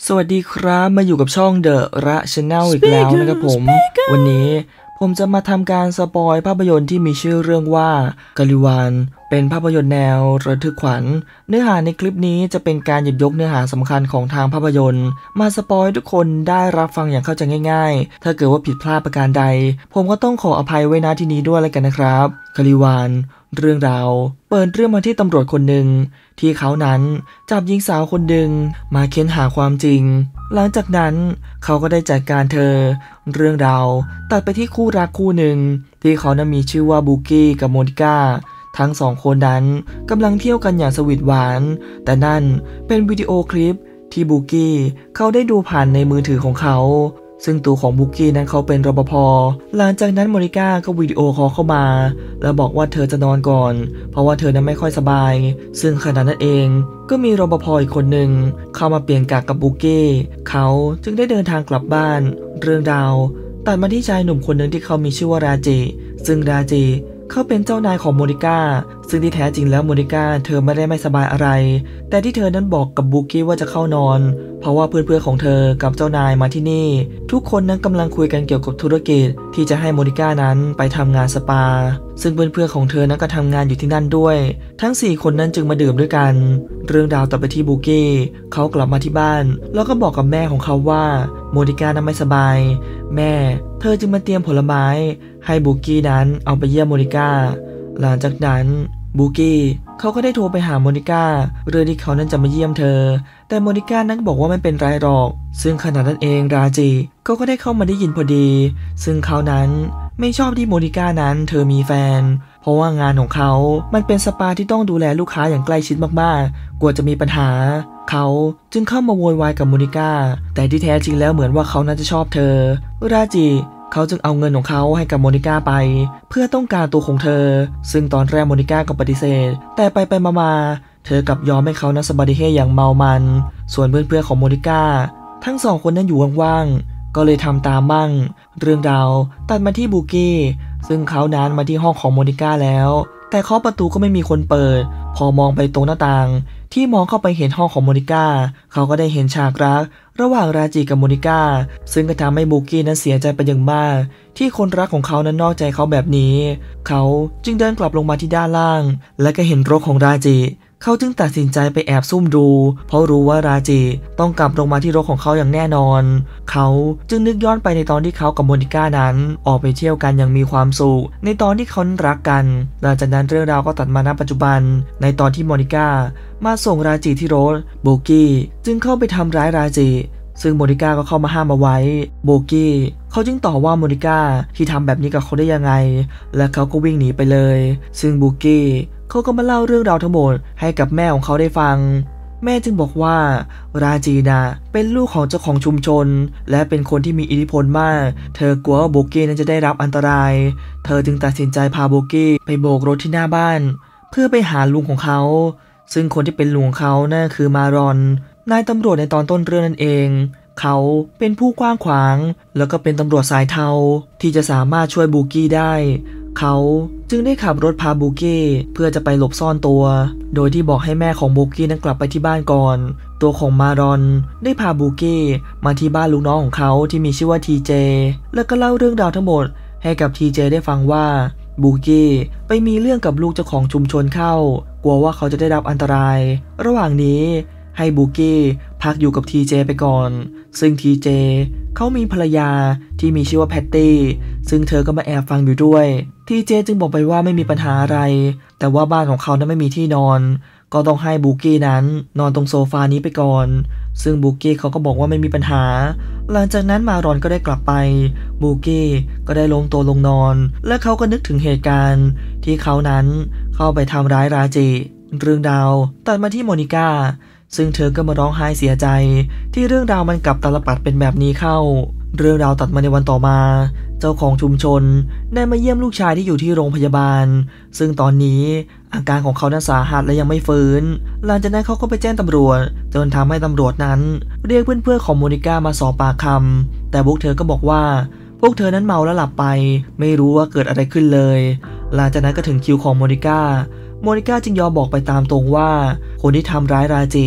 สวัสดีครับมาอยู่กับช่องเดอะระชแนลอีกแล้วนะครับผมวันนี้ผมจะมาทำการสปอยภาพยนตร์ที่มีชื่อเรื่องว่ากาลิวานเป็นภาพยนตร์แนวระทึกขวัญเนื้อหาในคลิปนี้จะเป็นการหยิบยกเนื้อหาสำคัญของทางภาพยนตร์มาสปอยทุกคนได้รับฟังอย่างเข้าใจง่ายๆถ้าเกิดว่าผิดพลาดประการใดผมก็ต้องขออภัยไว้ณที่นี้ด้วยแล้วกันนะครับกาลิวานเรื่องราวเปิดเรื่องมาที่ตำรวจคนหนึ่งที่เขานั้นจับหญิงสาวคนหนึ่งมาเค้นหาความจริงหลังจากนั้นเขาก็ได้จัดการเธอเรื่องราวตัดไปที่คู่รักคู่หนึ่งที่เขานั้นมีชื่อว่าบูกี้กับโมนิก้าทั้งสองคนนั้นกำลังเที่ยวกันอย่างสวีทหวานแต่นั่นเป็นวิดีโอคลิปที่บูกี้เขาได้ดูผ่านในมือถือของเขาซึ่งตัวของบูกี้นั้นเขาเป็นรปภ.หลังจากนั้นโมนิก้าก็วิดีโอคอลเข้ามาแล้วบอกว่าเธอจะนอนก่อนเพราะว่าเธอนั้นไม่ค่อยสบายซึ่งขณะนั้นเองก็มีรปภ.อีกคนหนึ่งเข้ามาเปลี่ยนกะกับบูกี้เขาจึงได้เดินทางกลับบ้านเรื่องราวตัดมาที่ชายหนุ่มคนหนึ่งที่เขามีชื่อว่าราจิซึ่งราจิเขาเป็นเจ้านายของโมนิก้าซึ่งที่แท้จริงแล้วโมนิก้าเธอไม่ได้ไม่สบายอะไรแต่ที่เธอนั้นบอกกับบูกี้ว่าจะเข้านอนเพราะว่าเพื่อนๆของเธอกับเจ้านายมาที่นี่ทุกคนนั้นกำลังคุยกันเกี่ยวกับธุรกิจที่จะให้โมนิก้านั้นไปทำงานสปาซึ่งเพื่อนๆของเธอนั้นก็ทำงานอยู่ที่นั่นด้วยทั้ง4คนนั้นจึงมาดื่มด้วยกันเรื่องราวต่อไปที่บูกี้เขากลับมาที่บ้านแล้วก็บอกกับแม่ของเขาว่าโมนิก้านั้นไม่สบายแม่เธอจึงมาเตรียมผลไม้ให้บูกี้นั้นเอาไปเยี่ยมโมนิก้าหลังจากนั้นบูกี้เขาก็ได้โทรไปหาโมนิก้าเรื่องที่เขานั้นจะมาเยี่ยมเธอแต่โมนิก้านั้นบอกว่าไม่เป็นไรหรอกซึ่งขณะนั้นเองราจิเขาก็ได้เข้ามาได้ยินพอดีซึ่งเขานั้นไม่ชอบที่โมนิก้านั้นเธอมีแฟนเพราะว่างานของเขามันเป็นสปาที่ต้องดูแลลูกค้าอย่างใกล้ชิดมากๆกลัวจะมีปัญหาเขาจึงเข้ามาโวยวายกับโมนิก้าแต่ที่แท้จริงแล้วเหมือนว่าเขานั้นจะชอบเธอราจิเขาจึงเอาเงินของเขาให้กับโมนิก้าไปเพื่อต้องการตัวของเธอซึ่งตอนแรกโมนิก้าก็ปฏิเสธแต่ไปมาเธอกลับยอมให้เขานั้นสบาดิเฮอย่างเมามันส่วนเพื่อนๆของโมนิก้าทั้งสองคนนั้นอยู่ว่างๆก็เลยทำตามมั่งเรื่องราวตัดมาที่บูกี้ซึ่งเขานั้นมาที่ห้องของโมนิก้าแล้วแต่เคาะประตูก็ไม่มีคนเปิดพอมองไปตรงหน้าต่างที่มองเข้าไปเห็นห้องของโมนิก้าเขาก็ได้เห็นฉากรักระหว่างราจิกับโมนิก้าซึ่งก็ทำให้บูกี้นั้นเสียใจไปอย่างมากที่คนรักของเขานั้นนอกใจเขาแบบนี้เขาจึงเดินกลับลงมาที่ด้านล่างและก็เห็นรถของราจิเขาจึงตัดสินใจไปแอบซุ่มดูเพราะรู้ว่าราจิต้องกลับลงมาที่รถของเขาอย่างแน่นอนเขาจึงนึกย้อนไปในตอนที่เขากับโมนิก้านั้นออกไปเที่ยวกันอย่างมีความสุขในตอนที่เขารักกันหลังจากนั้นเรื่องราวก็ตัดมาณปัจจุบันในตอนที่โมนิก้ามาส่งราจิที่รถโบกี้จึงเข้าไปทำร้ายราจิซึ่งโมนิก้าก็เข้ามาห้ามเอาไว้โบกี้เขาจึงต่อว่าโมนิก้าที่ทำแบบนี้กับเขาได้ยังไงและเขาก็วิ่งหนีไปเลยซึ่งโบกี้เขาก็มาเล่าเรื่องราวทั้งหมดให้กับแม่ของเขาได้ฟังแม่จึงบอกว่าราจีนะเป็นลูกของเจ้าของชุมชนและเป็นคนที่มีอิทธิพลมากเธอกลัวว่าโบกี้นั้นจะได้รับอันตรายเธอจึงตัดสินใจพาโบกี้ไปโบกรถที่หน้าบ้านเพื่อไปหาลุงของเขาซึ่งคนที่เป็นลุงของเขานั่นคือมารอนนายตำรวจในตอนต้นเรื่องนั่นเองเขาเป็นผู้กว้างขวางแล้วก็เป็นตำรวจสายเทาที่จะสามารถช่วยโบกี้ได้เขาจึงได้ขับรถพาโบกี้เพื่อจะไปหลบซ่อนตัวโดยที่บอกให้แม่ของโบกี้นั้นกลับไปที่บ้านก่อนตัวของมารอนได้พาโบกี้มาที่บ้านลูกน้องของเขาที่มีชื่อว่าทีเจแล้วก็เล่าเรื่องราวทั้งหมดให้กับทีเจได้ฟังว่าโบกี้ไปมีเรื่องกับลูกเจ้าของชุมชนเข้ากลัวว่าเขาจะได้รับอันตรายระหว่างนี้ให้โบกี้พักอยู่กับทีเจไปก่อนซึ่งทีเจเขามีภรรยาที่มีชื่อว่าแพตตี้ซึ่งเธอก็มาแอบฟังอยู่ด้วยทีเจจึงบอกไปว่าไม่มีปัญหาอะไรแต่ว่าบ้านของเขานั้นไม่มีที่นอนก็ต้องให้บูกี้นั้นนอนตรงโซฟานี้ไปก่อนซึ่งบูกี้เขาก็บอกว่าไม่มีปัญหาหลังจากนั้นมารอนก็ได้กลับไปบูกี้ก็ได้ลงตัวลงนอนและเขาก็นึกถึงเหตุการณ์ที่เขานั้นเข้าไปทำร้ายราจิเรื่องราวตัดมาที่โมนิก้าซึ่งเธอก็มาร้องไห้เสียใจที่เรื่องราวมันกลับตาลปัดเป็นแบบนี้เข้าเรื่องราวตัดมาในวันต่อมาเจ้าของชุมชนได้มาเยี่ยมลูกชายที่อยู่ที่โรงพยาบาลซึ่งตอนนี้อาการของเขานั้นสาหัสและยังไม่ฟื้นหลังจากนั้นเขาก็ไปแจ้งตำรวจจนทำให้ตำรวจนั้นเรียกเพื่อนๆของโมนิก้ามาสอบปากคำแต่พวกเธอก็บอกว่าพวกเธอนั้นเมาแล้วหลับไปไม่รู้ว่าเกิดอะไรขึ้นเลยหลังจากนั้นก็ถึงคิวของโมนิก้าจึงยอมบอกไปตามตรงว่าคนที่ทำร้ายราจิ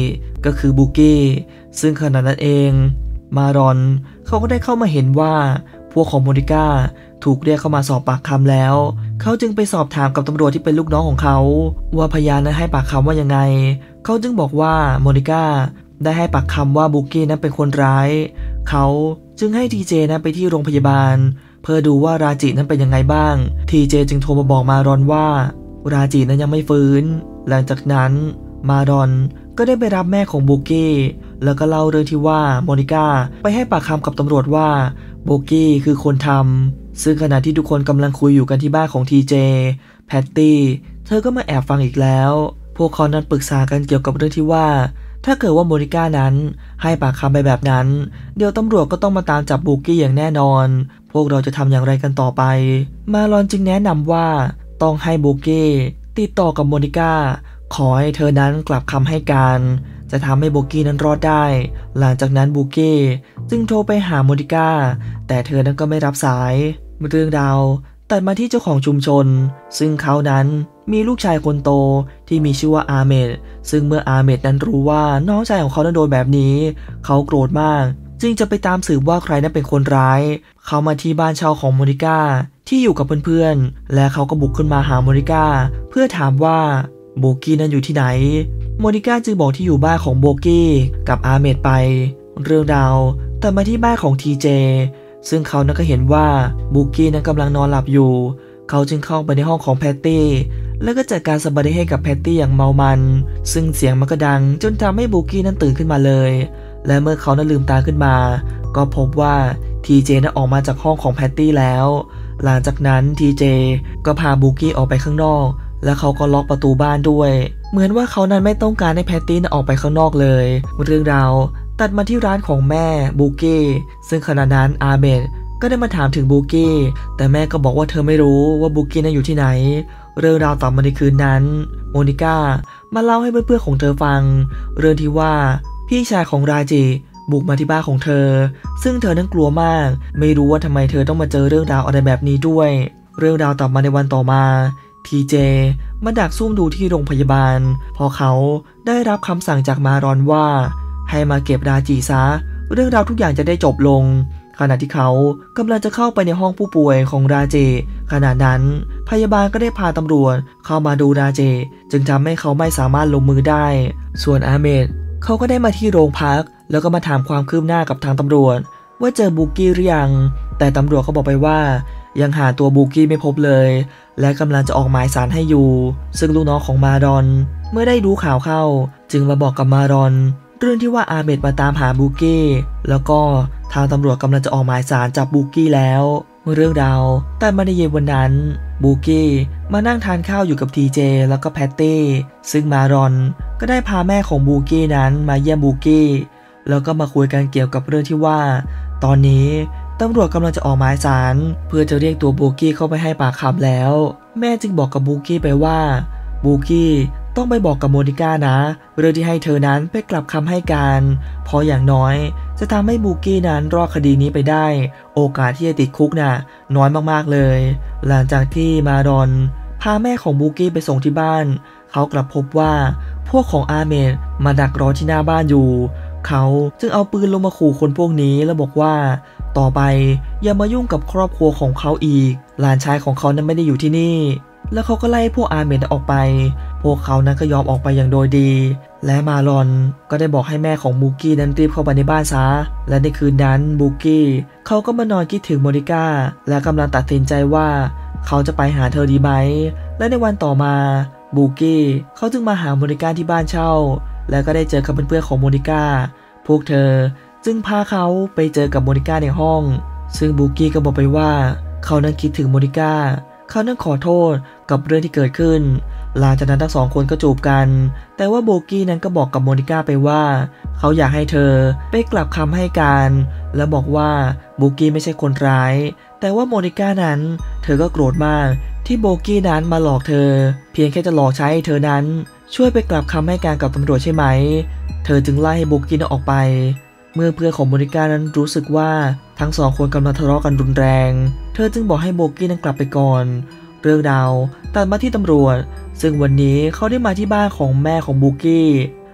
ก็คือบูกี้ซึ่งขณะนั้นเองมารอนเขาก็ได้เข้ามาเห็นว่าพวกของโมนิก้าถูกเรียกเข้ามาสอบปากคำแล้วเขาจึงไปสอบถามกับตำรวจที่เป็นลูกน้องของเขาว่าพยานนั้นให้ปากคำว่ายังไงเขาจึงบอกว่าโมนิก้าได้ให้ปากคำว่าบูกี้นั้นเป็นคนร้ายเขาจึงให้ทีเจนั้นไปที่โรงพยาบาลเพื่อดูว่าราจินั้นเป็นยังไงบ้างทีเจจึงโทรมาบอกมารอนว่าราจินั้นยังไม่ฟื้นหลังจากนั้นมารอนก็ได้ไปรับแม่ของบูกี้แล้วก็เล่าเรื่องที่ว่าโมนิก้าไปให้ปากคำกับตำรวจว่าบูกี้คือคนทำซึ่งขณะที่ทุกคนกำลังคุยอยู่กันที่บ้านของทีเจแพตตี้เธอก็มาแอบฟังอีกแล้วพวกเขานั้นปรึกษากันเกี่ยวกับเรื่องที่ว่าถ้าเกิดว่าโมนิก้านั้นให้ปากคำไปแบบนั้นเดี๋ยวตำรวจก็ต้องมาตามจับบูกี้อย่างแน่นอนพวกเราจะทำอย่างไรกันต่อไปมารอนจึงแนะนำว่าต้องให้บูกี้ติดต่อกับโมนิก้าขอให้เธอนั้นกลับคำให้การจะทำให้บูกี้นั้นรอดได้หลังจากนั้นบูกี้จึงโทรไปหาโมนิก้าแต่เธอนั้นก็ไม่รับสายเรื่องราวตัดมาที่เจ้าของชุมชนซึ่งเขานั้นมีลูกชายคนโตที่มีชื่อว่าอาเมดซึ่งเมื่ออาเมดนั้นรู้ว่าน้องชายของเขานั้นโดนแบบนี้เขาโกรธมากจึงจะไปตามสืบว่าใครนั้นเป็นคนร้ายเขามาที่บ้านเช่าของโมนิก้าที่อยู่กับเพื่อนๆและเขาก็บุกขึ้นมาหาโมนิก้าเพื่อถามว่าโบกี้นั้นอยู่ที่ไหนโมนิก้าจึงบอกที่อยู่บ้านของโบกี้กับอาเมดไปเรื่องราวตัดมาที่บ้านของทีเจซึ่งเขานั้นก็เห็นว่าบูกี้นั้นกำลังนอนหลับอยู่เขาจึงเข้าไปในห้องของแพตตี้แล้วก็จัดการสบายให้กับแพตตี้อย่างเมามันซึ่งเสียงมันก็ดังจนทำให้บูกี้นั้นตื่นขึ้นมาเลยและเมื่อเขานั้นลืมตาขึ้นมาก็พบว่าทีเจนั้นออกมาจากห้องของแพตตี้แล้วหลังจากนั้นทีเจก็พาบูกี้ออกไปข้างนอกและเขาก็ล็อกประตูบ้านด้วยเหมือนว่าเขานั้นไม่ต้องการให้แพตตี้ออกไปข้างนอกเลยเรื่องราวตัดมาที่ร้านของแม่บูกี้ซึ่งขณะนั้นอาเมดก็ได้มาถามถึงบูกี้แต่แม่ก็บอกว่าเธอไม่รู้ว่าบูกี้นั้นอยู่ที่ไหนเรื่องราวต่อมาในคืนนั้นโมนิก้ามาเล่าให้เพื่อนๆของเธอฟังเรื่องที่ว่าพี่ชายของราจิบุกมาที่บ้านของเธอซึ่งเธอนั้นกลัวมากไม่รู้ว่าทำไมเธอต้องมาเจอเรื่องราวอะไรแบบนี้ด้วยเรื่องราวต่อมาในวันต่อมาทีเจมาดักซุ่มดูที่โรงพยาบาลพอเขาได้รับคำสั่งจากมารอนว่าให้มาเก็บราจิซะเรื่องราวทุกอย่างจะได้จบลงขณะที่เขากำลังจะเข้าไปในห้องผู้ป่วยของราจิขณะนั้นพยาบาลก็ได้พาตำรวจเข้ามาดูราจิจึงทำให้เขาไม่สามารถลงมือได้ส่วนอาเมดเขาก็ได้มาที่โรงพักแล้วก็มาถามความคืบหน้ากับทางตำรวจว่าเจอบูกี้หรือยังแต่ตำรวจเขาบอกไปว่ายังหาตัวบูกี้ไม่พบเลยและกำลังจะออกหมายสารให้อยู่ซึ่งลูกน้องของมารอนเมื่อได้รู้ข่าวเข้าจึงมาบอกกับมารอนเรื่องที่ว่าอาเมดมาตามหาบูกี้แล้วก็ทางตำรวจกำลังจะออกหมายสารจับบูกี้แล้วเรื่องราวแต่มาในเย็นวันนั้นบูกี้มานั่งทานข้าวอยู่กับทีเจแล้วก็แพตตี้ซึ่งมารอนก็ได้พาแม่ของบูกี้นั้นมาเยี่ยมบูกี้แล้วก็มาคุยกันเกี่ยวกับเรื่องที่ว่าตอนนี้ตำรวจกำลังจะออกหมายสารเพื่อจะเรียกตัวบูกี้เข้าไปให้ปากคำแล้วแม่จึงบอกกับบูกี้ไปว่าบูกี้ต้องไปบอกกับโมนิก้านะเรื่องที่ให้เธอนั้นไปกลับคำให้การเพราะอย่างน้อยจะทำให้บูกี้นั้นรอดคดีนี้ไปได้โอกาสที่จะติดคุกน่ะน้อยมากๆเลยหลังจากที่มารอนพาแม่ของบูกี้ไปส่งที่บ้านเขากลับพบว่าพวกของอาเมดมาดักรอที่หน้าบ้านอยู่เขาจึงเอาปืนลงมาขู่คนพวกนี้แล้วบอกว่าต่อไปอย่ามายุ่งกับครอบครัวของเขาอีกหลานชายของเขานั้นไม่ได้อยู่ที่นี่แล้วเขาก็ไล่พวกอาเมดออกไปพวกเขานั้นก็ยอมออกไปอย่างโดยดีและมารอนก็ได้บอกให้แม่ของบูกี้นั้นรีบเข้าไปในบ้านซะและในคืนนั้นบูกี้เขาก็มานอนคิดถึงโมนิก้าและกำลังตัดสินใจว่าเขาจะไปหาเธอดีไหมและในวันต่อมาบูกี้เขาจึงมาหาโมนิก้าที่บ้านเช่าและก็ได้เจอกับเพื่อนๆของโมนิก้าพวกเธอจึงพาเขาไปเจอกับโมนิก้าในห้องซึ่งบูกี้ก็บอกไปว่าเขานั้นคิดถึงโมนิก้าเขานั้นขอโทษกับเรื่องที่เกิดขึ้นหลังจากนั้นทั้งสองคนก็จูบกันแต่ว่าโบกี้นั้นก็บอกกับโมนิก้าไปว่าเขาอยากให้เธอไปกลับคำให้การและบอกว่าโบกี้ไม่ใช่คนร้ายแต่ว่าโมนิก้านั้นเธอก็โกรธมากที่โบกี้นั้นมาหลอกเธอเพียงแค่จะหลอกใช้ให้เธอนั้นช่วยไปกลับคำให้การกับตำรวจใช่ไหมเธอจึงไล่ให้โบกี้นั้นออกไปเมื่อเพื่อนของโมนิก้านั้นรู้สึกว่าทั้งสองคนกำลังทะเลาะกันรุนแรงเธอจึงบอกให้โบกี้นั้นกลับไปก่อนเรื่องราวตัดมาที่ตำรวจซึ่งวันนี้เขาได้มาที่บ้านของแม่ของบูกี้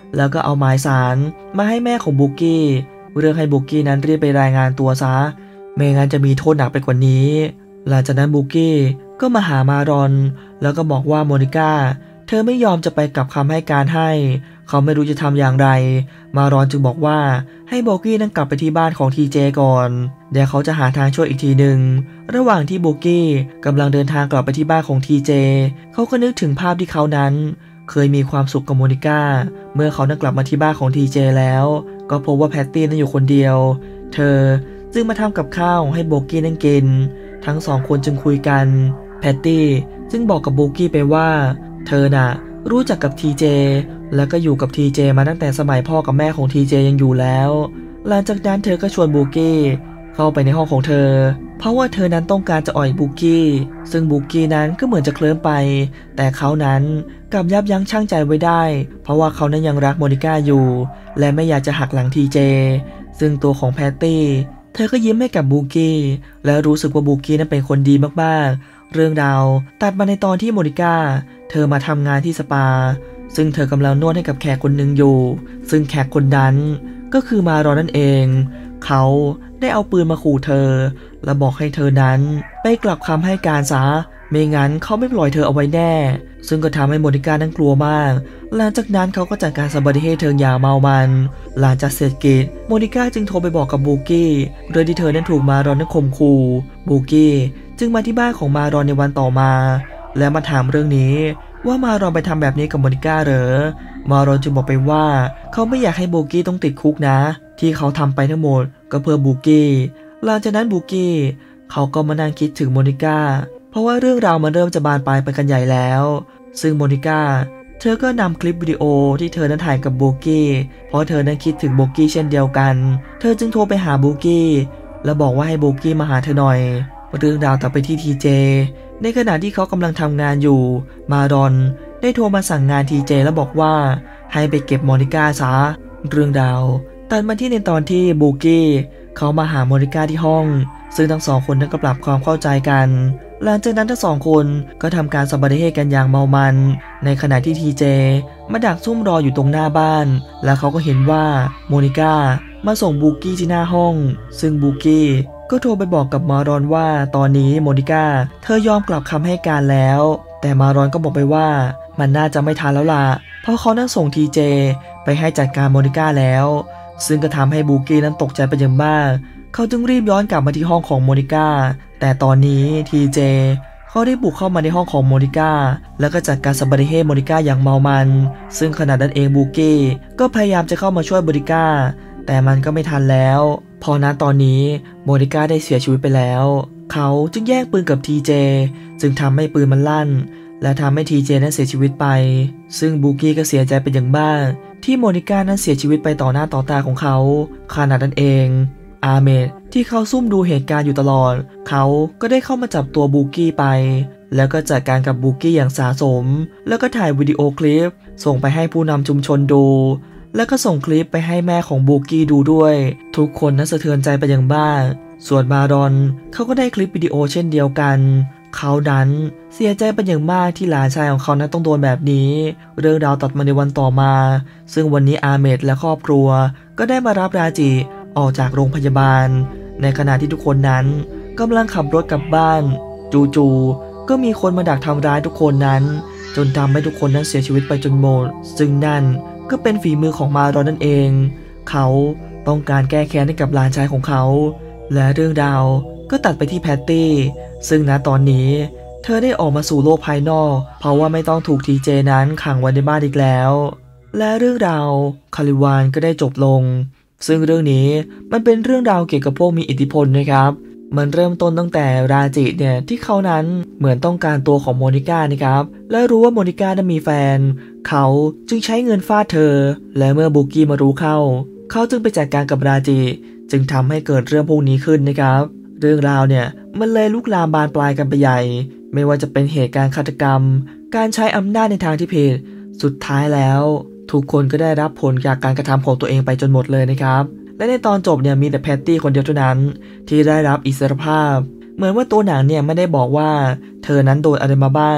แล้วก็เอาหมายสารมาให้แม่ของบุกกี้เรื่องให้บุกกี้นั้นรีบไปรายงานตัวซะไม่งั้นจะมีโทษหนักไปกว่านี้หลังจากนั้นบุกกี้ก็มาหามารอนแล้วก็บอกว่าโมนิก้าเธอไม่ยอมจะไปกับคำให้การให้เขาไม่รู้จะทำอย่างไรมารอนจึงบอกว่าให้โบกี้นั้นกลับไปที่บ้านของทีเจก่อนเดี๋ยวเขาจะหาทางช่วยอีกทีหนึ่งระหว่างที่โบกี้กำลังเดินทางกลับไปที่บ้านของทีเจเขาก็นึกถึงภาพที่เขานั้นเคยมีความสุขกับโมนิก้าเมื่อเขานั้นกลับมาที่บ้านของทีเจแล้วก็พบว่าแพตตี้นั้นอยู่คนเดียวเธอจึงมาทำกับข้าวให้โบกี้นั้นกินทั้งสองคนจึงคุยกันแพตตี้จึงบอกกับโบกี้ไปว่าเธอน่ะรู้จักกับทีเจแล้วก็อยู่กับทีเจมาตั้งแต่สมัยพ่อกับแม่ของทีเจยังอยู่แล้วหลังจากนั้นเธอก็ชวนโบกี้เข้าไปในห้องของเธอเพราะว่าเธอนั้นต้องการจะอ่อยโบกี้ซึ่งโบกี้นั้นก็เหมือนจะเคลิ้มไปแต่เขานั้นกลับยับยั้งชั่งใจไว้ได้เพราะว่าเขานั้นยังรักโมนิก้าอยู่และไม่อยากจะหักหลังทีเจซึ่งตัวของแพตตี้เธอก็ยิ้มให้กับโบกี้และรู้สึกว่าโบกี้นั้นเป็นคนดีมากๆเรื่องราวตัดมาในตอนที่โมนิก้าเธอมาทำงานที่สปาซึ่งเธอกำลังนวดให้กับแขกคนหนึ่งอยู่ซึ่งแขกคนนั้นก็คือมารอนนั่นเองเขาได้เอาปืนมาขู่เธอและบอกให้เธอนั้นไปกลับคำให้การซะไม่งั้นเขาไม่ปล่อยเธอเอาไว้แน่ซึ่งก็ทำให้โมนิก้านั้นกลัวมากหลังจากนั้นเขาก็จัดการสัมบัติให้เธออย่างเมามันหลังจากเสร็จกิจโมนิก้าจึงโทรไปบอกกับบูกี้เรื่องที่เธอนั้นถูกมารอนนั้นข่มขู่บูกี้จึงมาที่บ้านของมารอนในวันต่อมาและมาถามเรื่องนี้ว่ามารอนไปทำแบบนี้กับโมนิก้าเหรอมารอนจึงบอกไปว่าเขาไม่อยากให้บูกี้ต้องติดคุกนะที่เขาทำไปทั้งหมดก็เพื่อบูกี้หลังจากนั้นบูกี้เขาก็มานั่งคิดถึงโมนิก้าเพราะว่าเรื่องราวมันเริ่มจะบานปลายไปกันใหญ่แล้วซึ่งโมนิก้าเธอก็นำคลิปวิดีโอที่เธอนั้นถ่ายกับโบกี้เพราะเธอนั้นคิดถึงโบกี้เช่นเดียวกันเธอจึงโทรไปหาโบกี้และบอกว่าให้โบกี้มาหาเธอหน่อยเรื่องราวต่อไปที่ทีเจในขณะที่เขากำลังทำงานอยู่มารอนได้โทรมาสั่งงานทีเจและบอกว่าให้ไปเก็บโมนิก้าซะเรื่องราวตัดมาที่ในตอนที่โบกี้เขามาหาโมนิก้าที่ห้องซึ่งทั้งสองคนนั้นก็ปรับความเข้าใจกันหลังจากนั้นทั้งสองคนก็ทำการสัมภาระกันอย่างเมามันในขณะที่ทีเจมาดักซุ่มรออยู่ตรงหน้าบ้านแล้วเขาก็เห็นว่าโมนิก้ามาส่งบูกี้ที่หน้าห้องซึ่งบูกี้ก็โทรไปบอกกับมารอนว่าตอนนี้โมนิก้าเธอยอมกลับคำให้การแล้วแต่มารอนก็บอกไปว่ามันน่าจะไม่ทันแล้วล่ะเพราะเขานั่งส่งทีเจไปให้จัดการโมนิก้าแล้วซึ่งก็ทำให้บูกี้นั้นตกใจเป็นอย่างมากเขาจึงรีบย้อนกลับมาที่ห้องของโมนิก้าแต่ตอนนี้ทีเจเขาได้บุกเข้ามาในห้องของโมนิก้าแล้วก็จัดการสัมภาระโมนิก้าอย่างเมามันซึ่งขณะนั้นเองบูกี้ก็พยายามจะเข้ามาช่วยโมนิก้าแต่มันก็ไม่ทันแล้วพอณตอนนี้โมนิก้าได้เสียชีวิตไปแล้วเขาจึงแย่งปืนกับทีเจจึงทำให้ปืนมันลั่นและทำให้ทีเจนั้นเสียชีวิตไปซึ่งบูกี้ก็เสียใจเป็นอย่างมากที่โมนิก้านั้นเสียชีวิตไปต่อหน้าต่อตาของเขาขณะนั้นเองอาเมดที่เขาซุ่มดูเหตุการณ์อยู่ตลอดเขาก็ได้เข้ามาจับตัวบูกี้ไปแล้วก็จัดการกับบูกี้อย่างสาสมแล้วก็ถ่ายวิดีโอคลิปส่งไปให้ผู้นำชุมชนดูแล้วก็ส่งคลิปไปให้แม่ของบูกี้ดูด้วยทุกคนนั้นสะเทือนใจไปอย่างมากส่วนมารอนเขาก็ได้คลิปวิดีโอเช่นเดียวกันเขานั้นเสียใจเป็นอย่างมากที่หลานชายของเขานั้นต้องโดนแบบนี้เรื่องราวตัดมาในวันต่อมาซึ่งวันนี้อาเมดและครอบครัวก็ได้มารับราจิออกจากโรงพยาบาลในขณะที่ทุกคนนั้นกำลังขับรถกลับบ้านจู่ๆก็มีคนมาดักทำร้ายทุกคนนั้นจนทำให้ทุกคนนั้นเสียชีวิตไปจนหมดซึ่งนั่นก็เป็นฝีมือของมารอนนั่นเองเขาต้องการแก้แค้นให้กับหลานชายของเขาและเรื่องราวก็ตัดไปที่แพตตี้ซึ่งณตอนนี้เธอได้ออกมาสู่โลกภายนอกเพราะว่าไม่ต้องถูกทีเจนั้นขังไว้ในบ้านอีกแล้วและเรื่องราวคาริวานก็ได้จบลงซึ่งเรื่องนี้มันเป็นเรื่องราวเกี่ยวกับพวกมีอิทธิพลนะครับมันเริ่มต้นตั้งแต่ราจิเนี่ยที่เขานั้นเหมือนต้องการตัวของโมนิก้านะครับและรู้ว่าโมนิก้านั้นมีแฟนเขาจึงใช้เงินฟาดเธอและเมื่อบูกี้มารู้เข้าเขาจึงไปจัดการกับราจิจึงทำให้เกิดเรื่องพวกนี้ขึ้นนะครับเรื่องราวเนี่ยมันเลยลุกลามบานปลายกันไปใหญ่ไม่ว่าจะเป็นเหตุการณ์ฆาตกรรมการใช้อำนาจในทางที่ผิดสุดท้ายแล้วทุกคนก็ได้รับผลจากการกระทำของตัวเองไปจนหมดเลยนะครับและในตอนจบเนี่ยมีแต่แพตตี้คนเดียวเท่านั้นที่ได้รับอิสรภาพเหมือนว่าตัวหนังเนี่ยไม่ได้บอกว่าเธอนั้นโดนอะไรมาบ้าง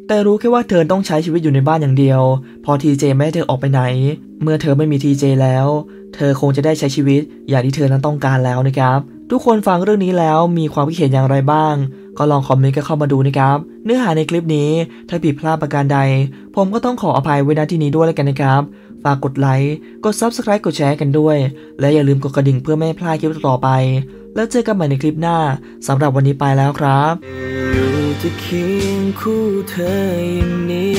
แต่รู้แค่ว่าเธอต้องใช้ชีวิตอยู่ในบ้านอย่างเดียวพอทีเจไม่ให้เธอออกไปไหนเมื่อเธอไม่มีทีเจแล้วเธอคงจะได้ใช้ชีวิตอย่างที่เธอนั้นต้องการแล้วนะครับทุกคนฟังเรื่องนี้แล้วมีความคิดเห็นอย่างไรบ้างก็ลองคอมเมนต์กันเข้ามาดูนะครับเนื้อหาในคลิปนี้ถ้าผิดพลาดประการใดผมก็ต้องขออภัยไว้ณที่นี้ด้วยแล้วกันนะครับฝากกดไลค์กด Subscribe กดแชร์กันด้วยและอย่าลืมกดกระดิ่งเพื่อไม่ให้พลาดคลิปต่อไปแล้วเจอกันใหม่ในคลิปหน้าสำหรับวันนี้ไปแล้วครับอยู่จะเคียงคู่เธออย่างนี้